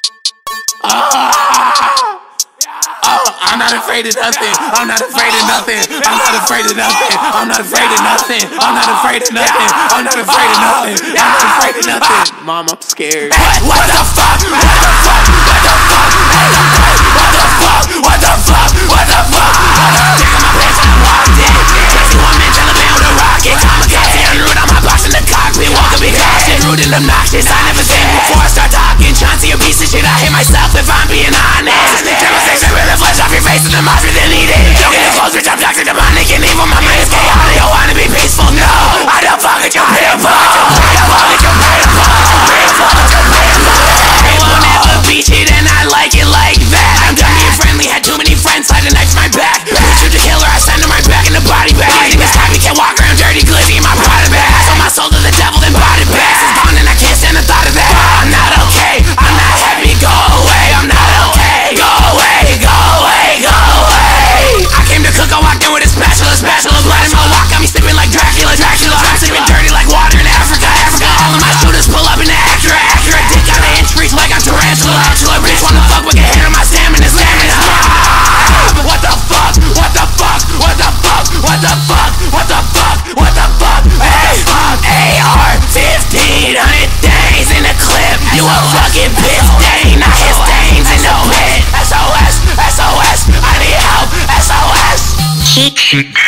I'm not afraid of nothing. I'm not afraid of nothing. I'm not afraid of nothing. I'm not afraid of nothing. I'm not afraid of nothing. I'm not afraid of nothing. I'm not afraid of nothing. Mom, I'm scared. What the fuck? What the fuck? What the fuck? What the fuck? What the fuck? What the fuck? Take my pants and I walked in. 61 men Taliban with a rocket. Kamikaze en route, I'm hotboxing the cockpit. Walk up be cautious, rude and obnoxious. I never seen before I start talking. Chauncey, a piece of shit. I hate myself if I'm being honest. TRIPLESIX with the flesh off your face and the mosh with the needed. Don't get it close, bitch, I'm toxic, demonic, and evil. My mind is chaotic. I wanna be peaceful, no. I don't fuck with your people. I don't fuck with your people. They won't ever be shit and I like it like that. I'm done being friendly, had too many friends slide a knife to my back. Shoot the killer, I send him right back in the body bag. These niggas copy, can't walk around dirty, glizzy in my PROD bag. I sold my soul to the devil, then bought it back. It's gone and I can't stand the thought of that. I'm not okay, I'm not happy, go away. I'm not okay, go away, go away, go away. I came to cook, I walked in with a spatula, blood in my walk, got me sleeping like Dracula. I'm sleeping dirty like water in Africa. All of my shooters pull up in the Acura. Dick out the inch reach like I'm tarantula. Bitch wanna fuck, but get hit on my stamina. What the fuck? What the fuck? What the fuck? What the fuck? What the fuck? What the fuck? Hey, AR-15, 100 days in a clip. You a fucking piss stain, not his stains in the pit. SOS, SOS, I need help. SOS.